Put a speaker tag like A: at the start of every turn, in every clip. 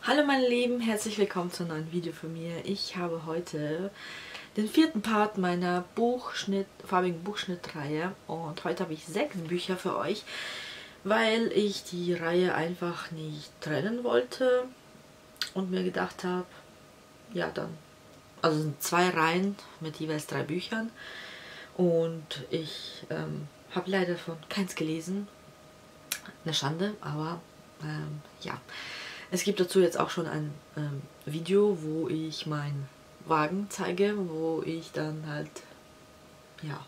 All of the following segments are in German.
A: Hallo meine Lieben, herzlich willkommen zu einem neuen Video von mir. Ich habe heute den vierten Part meiner farbigen Buchschnittreihe und heute habe ich 6 Bücher für euch, weil ich die Reihe einfach nicht trennen wollte und mir gedacht habe, ja dann, also es sind 2 Reihen mit jeweils 3 Büchern und ich habe leider von keins gelesen. Eine Schande, aber ja. Es gibt dazu jetzt auch schon ein Video, wo ich meinen Wagen zeige, wo ich dann halt, ja,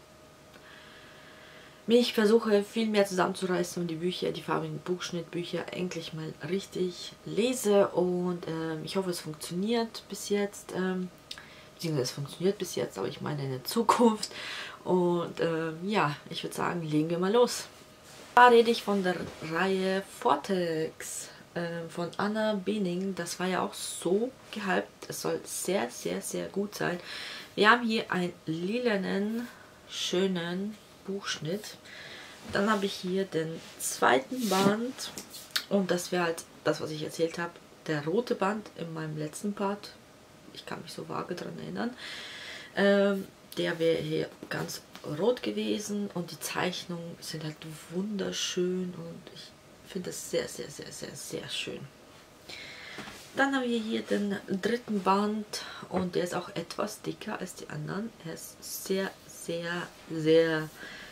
A: mich versuche viel mehr zusammenzureißen und die Bücher, die farbigen Buchschnittbücher endlich mal richtig lese und ich hoffe, es funktioniert bis jetzt, beziehungsweise es funktioniert bis jetzt, aber ich meine in der Zukunft und ja, ich würde sagen, legen wir mal los. Da rede ich von der Reihe Vortex von Anna Bening. Das war ja auch so gehypt. Es soll sehr, sehr, sehr gut sein. Wir haben hier einen lilanen, schönen Buchschnitt. Dann habe ich hier den zweiten Band. Und das wäre halt das, was ich erzählt habe. Der rote Band in meinem letzten Part. Ich kann mich so vage daran erinnern. Der wäre hier ganz rot gewesen und die Zeichnungen sind halt wunderschön und ich finde das sehr, sehr, sehr, sehr, sehr schön. Dann haben wir hier den dritten Band und der ist auch etwas dicker als die anderen. Er ist sehr, sehr, sehr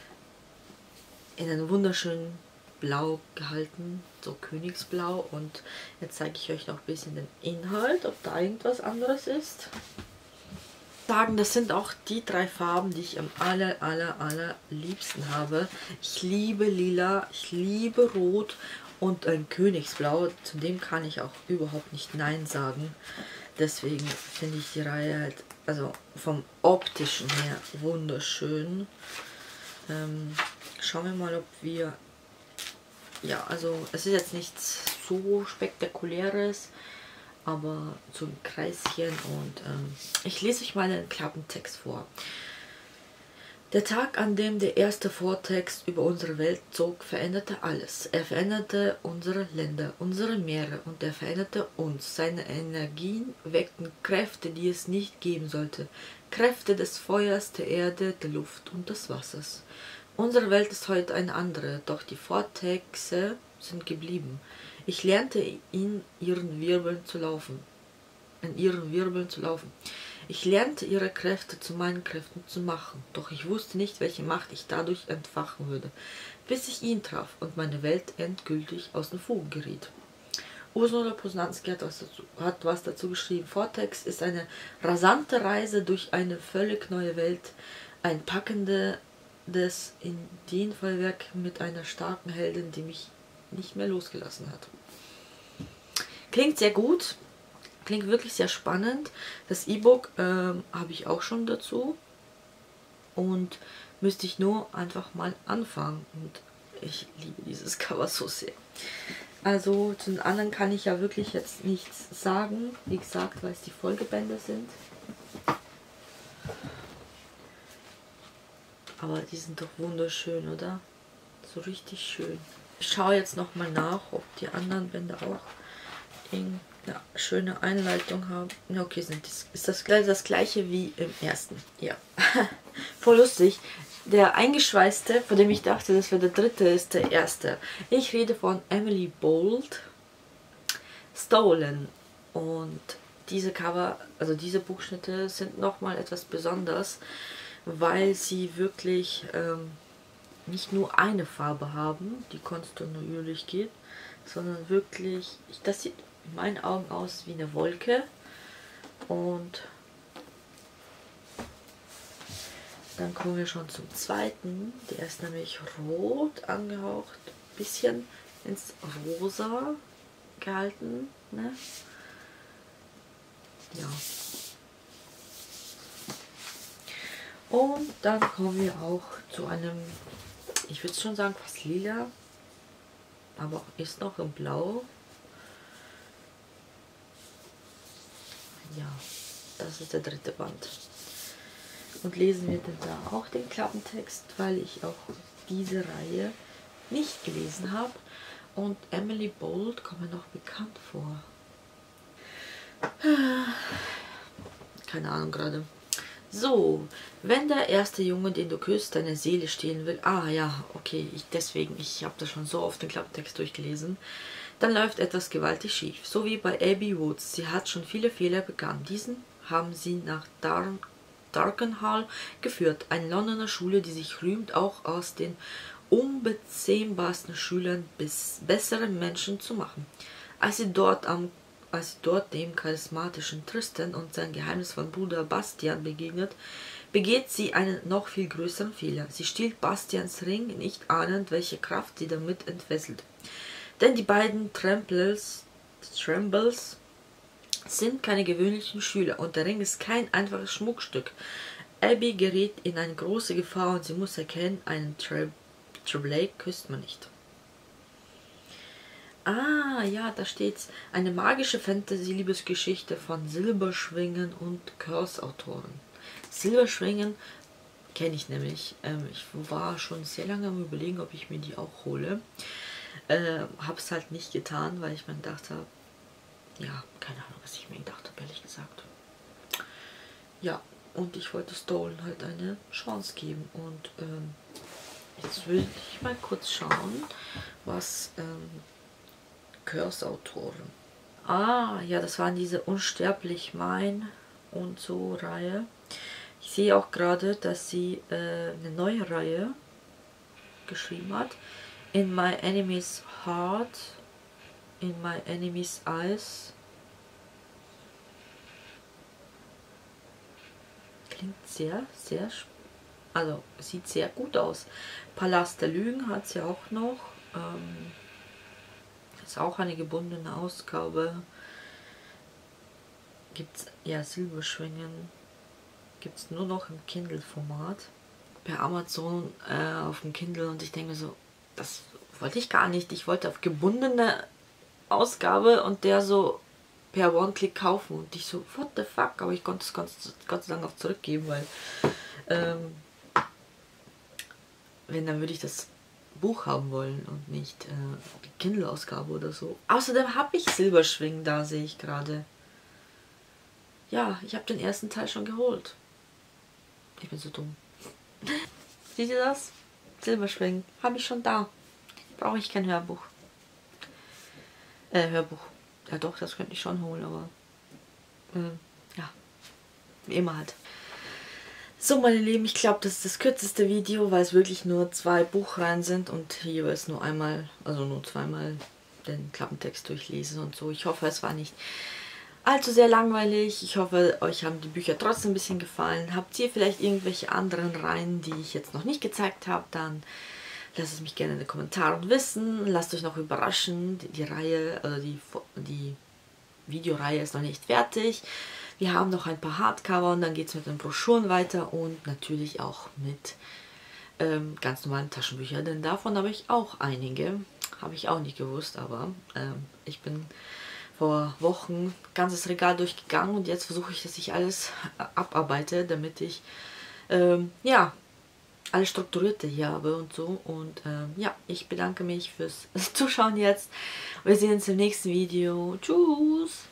A: in einem wunderschönen Blau gehalten, so Königsblau, und jetzt zeige ich euch noch ein bisschen den Inhalt, ob da irgendwas anderes ist. Das sind auch die 3 Farben, die ich am aller liebsten habe. Ich liebe Lila, ich liebe Rot und ein Königsblau. Zu dem kann ich auch überhaupt nicht Nein sagen. Deswegen finde ich die Reihe halt, also vom optischen her, wunderschön. Schauen wir mal, ob wir... Ja, also es ist jetzt nichts so Spektakuläres, aber so ein Kreischen, und ich lese euch mal einen Klappentext vor. Der Tag, an dem der erste Vortext über unsere Welt zog, veränderte alles. Er veränderte unsere Länder, unsere Meere, und er veränderte uns. Seine Energien weckten Kräfte, die es nicht geben sollte. Kräfte des Feuers, der Erde, der Luft und des Wassers. Unsere Welt ist heute eine andere, doch die Vortexe sind geblieben. Ich lernte in ihren Wirbeln zu laufen. Ich lernte ihre Kräfte zu meinen Kräften zu machen, doch ich wusste nicht, welche Macht ich dadurch entfachen würde, bis ich ihn traf und meine Welt endgültig aus den Fugen geriet. Ursula Posnanski hat was dazu geschrieben. Vortex ist eine rasante Reise durch eine völlig neue Welt, ein packendes Ideenfeuerwerk mit einer starken Heldin, die mich nicht mehr losgelassen hat. Klingt sehr gut, klingt wirklich sehr spannend. Das E-Book habe ich auch schon dazu und müsste ich nur einfach mal anfangen. Und ich liebe dieses Cover so sehr. Also zu den anderen kann ich ja wirklich jetzt nichts sagen, wie gesagt, weil es die Folgebände sind. Aber die sind doch wunderschön, oder? So richtig schön. Ich schaue jetzt nochmal nach, ob die anderen Bände auch eine schöne Einleitung haben. Ja, okay, ist das gleiche wie im ersten. Ja. Voll lustig. Der eingeschweißte, von dem ich dachte, das wäre der dritte, ist der erste. Ich rede von Emily Bold, Stolen. Und diese Cover, also diese Buchschnitte sind nochmal etwas besonders, weil sie wirklich nicht nur eine Farbe haben, die kontinuierlich geht, sondern wirklich, das sieht in meinen Augen aus wie eine Wolke. Und dann kommen wir schon zum zweiten. Der ist nämlich rot angehaucht, bisschen ins Rosa gehalten, ne? Ja. Und dann kommen wir auch zu einem, ich würde schon sagen fast lila, aber ist noch im Blau. Ja, das ist der dritte Band. Und lesen wir denn da auch den Klappentext, weil ich auch diese Reihe nicht gelesen habe. Und Emily Bold kommt mir noch bekannt vor. keine Ahnung gerade. So, wenn der erste Junge, den du küsst, deine Seele stehlen will. Ah ja, okay, ich habe das schon so oft den Klappentext durchgelesen. Dann läuft etwas gewaltig schief. So wie bei Abby Woods. Sie hat schon viele Fehler begangen. Diesen haben sie nach Darkenhall geführt. Eine Londoner Schule, die sich rühmt, auch aus den unbezähmbarsten Schülern bessere Menschen zu machen. Als sie dort dem charismatischen Tristan und sein geheimnisvollen Bruder Bastian begegnet, begeht sie einen noch viel größeren Fehler. Sie stiehlt Bastians Ring, nicht ahnend, welche Kraft sie damit entfesselt. Denn die beiden Trembles sind keine gewöhnlichen Schüler und der Ring ist kein einfaches Schmuckstück. Abby gerät in eine große Gefahr und sie muss erkennen, einen Tremblay küsst man nicht. Ah, ja, da steht's. Eine magische Fantasy-Liebesgeschichte von Silberschwingen und Curse-Autoren. Silberschwingen kenne ich nämlich. Ich war schon sehr lange am Überlegen, ob ich mir die auch hole. Hab's halt nicht getan, weil ich mir gedacht habe, ja, keine Ahnung, was ich mir gedacht habe, ehrlich gesagt. Ja, und ich wollte Stolen halt eine Chance geben. Und jetzt will ich mal kurz schauen, was Curse-Autoren. Ah, ja, das waren diese Unsterblich Mein und so Reihe. Ich sehe auch gerade, dass sie eine neue Reihe geschrieben hat. In My Enemy's Heart, In My Enemy's Eyes. Klingt sehr, also sieht sehr gut aus. Palast der Lügen hat sie auch noch. Ist auch eine gebundene Ausgabe. Gibt's, ja, Silberschwingen gibt es nur noch im Kindle-Format. Per Amazon auf dem Kindle und ich denke mir so, das wollte ich gar nicht. Ich wollte auf gebundene Ausgabe und der so per One-Click kaufen und ich so, what the fuck? Aber ich konnte es Gott sei Dank auch zurückgeben, weil wenn, dann würde ich das Buch haben wollen und nicht die Kindle-Ausgabe oder so. Außerdem habe ich Silberschwingen da, sehe ich gerade. Ja, ich habe den ersten Teil schon geholt. Ich bin so dumm. Seht ihr das? Silberschwingen. Habe ich schon da. Brauche ich kein Hörbuch. Hörbuch. Ja doch, das könnte ich schon holen, aber ja, wie immer halt. So, meine Lieben, ich glaube, das ist das kürzeste Video, weil es wirklich nur 2 Buchreihen sind und hier ist nur einmal, also nur zweimal den Klappentext durchlesen und so. Ich hoffe, es war nicht allzu sehr langweilig. Ich hoffe, euch haben die Bücher trotzdem ein bisschen gefallen. Habt ihr vielleicht irgendwelche anderen Reihen, die ich jetzt noch nicht gezeigt habe, dann lasst es mich gerne in den Kommentaren wissen. Lasst euch noch überraschen, die Reihe, oder die Videoreihe ist noch nicht fertig. Wir haben noch ein paar Hardcover und dann geht es mit den Broschüren weiter und natürlich auch mit ganz normalen Taschenbüchern, denn davon habe ich auch einige. Habe ich auch nicht gewusst, aber ich bin vor Wochen ein ganzes Regal durchgegangen und jetzt versuche ich, dass ich alles abarbeite, damit ich ja, alles Strukturierte hier habe und so. Und ja, ich bedanke mich fürs Zuschauen jetzt. Wir sehen uns im nächsten Video. Tschüss!